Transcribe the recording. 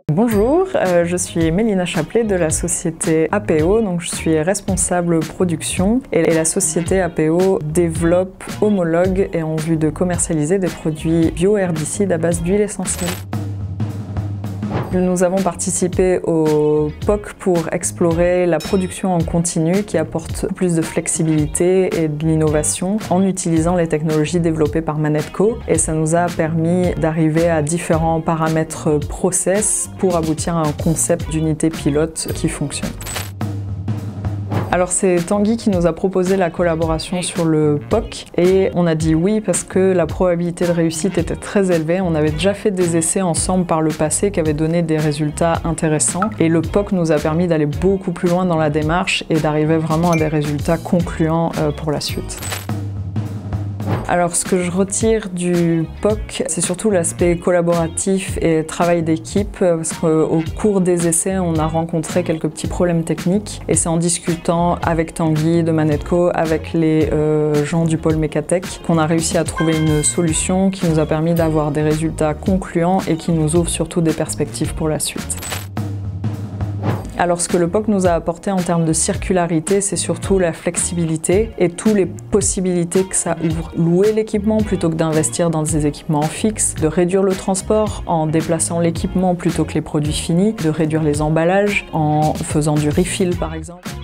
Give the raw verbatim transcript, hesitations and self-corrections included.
Bonjour, euh, je suis Mélina Chaplet de la société A P O, donc je suis responsable production et la société A P O développe, homologue et en vue de commercialiser des produits bio-herbicides à base d'huile essentielle. Nous avons participé au P O C pour explorer la production en continu qui apporte plus de flexibilité et de l'innovation en utilisant les technologies développées par Manetco, et ça nous a permis d'arriver à différents paramètres process pour aboutir à un concept d'unité pilote qui fonctionne. Alors c'est Tanguy qui nous a proposé la collaboration sur le P O C et on a dit oui parce que la probabilité de réussite était très élevée. On avait déjà fait des essais ensemble par le passé qui avaient donné des résultats intéressants et le P O C nous a permis d'aller beaucoup plus loin dans la démarche et d'arriver vraiment à des résultats concluants pour la suite. Alors ce que je retire du P O C, c'est surtout l'aspect collaboratif et travail d'équipe, parce qu'au cours des essais, on a rencontré quelques petits problèmes techniques et c'est en discutant avec Tanguy de Manetco, avec les euh, gens du pôle Mécatech, qu'on a réussi à trouver une solution qui nous a permis d'avoir des résultats concluants et qui nous ouvre surtout des perspectives pour la suite. Alors ce que le P O C nous a apporté en termes de circularité, c'est surtout la flexibilité et toutes les possibilités que ça ouvre. Louer l'équipement plutôt que d'investir dans des équipements fixes, de réduire le transport en déplaçant l'équipement plutôt que les produits finis, de réduire les emballages en faisant du refill par exemple.